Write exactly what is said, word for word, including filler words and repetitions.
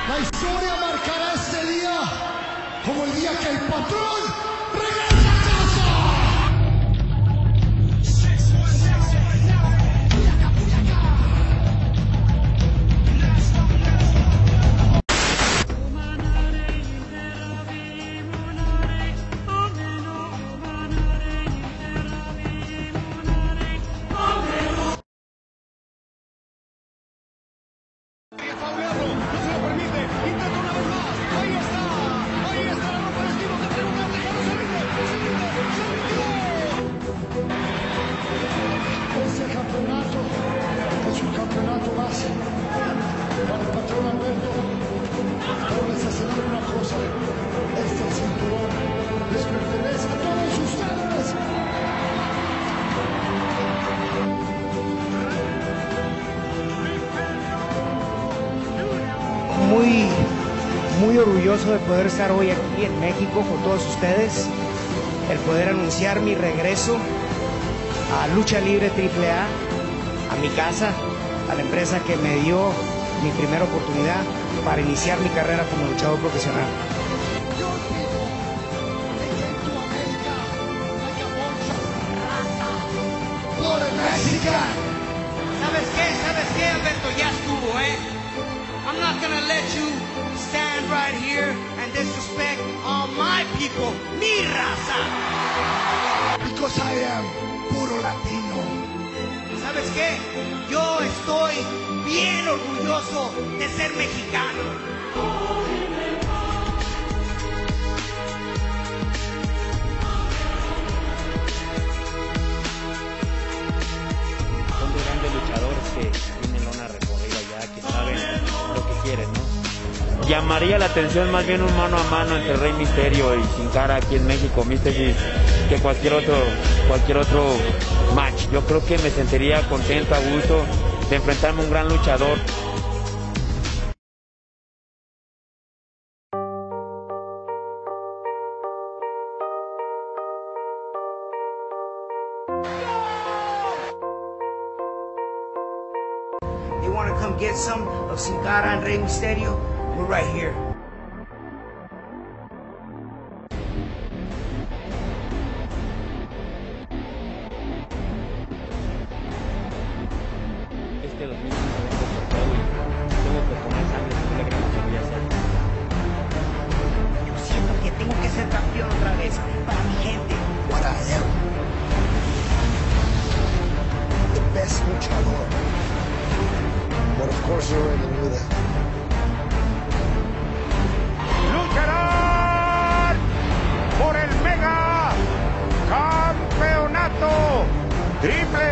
La historia marcará este día como el día que el patrón regresa a casa. Muy, muy orgulloso de poder estar hoy aquí en México con todos ustedes, el poder anunciar mi regreso a Lucha Libre triple A, a mi casa, a la empresa que me dio mi primera oportunidad para iniciar mi carrera como luchador profesional. ¿Sabes qué? ¿Sabes qué, Alberto? Ya estuvo, ¿eh? I'm not gonna let you stand right here and disrespect all my people, mi raza. Because I am puro latino. ¿Sabes qué? Yo estoy bien orgulloso de ser mexicano. Son de grandes luchadores que tienen una recorrida ya, que saben lo que quieren, ¿no? Llamaría la atención más bien un mano a mano entre Rey Misterio y Sin Cara aquí en México, Místesis, que cualquier otro, cualquier otro match. Yo creo que me sentiría contento, a gusto de enfrentarme a un gran luchador. You want to come get some of Sin Cara and Rey Misterio? We're right here. Este dos mil quince vengo por todo y tengo que poner sangre, es la gran que voy a hacer. Yo siento que tengo que ser campeón otra vez para mi gente. What I am. The best luchador. But of course you already knew that. Lucharán por el mega campeonato triple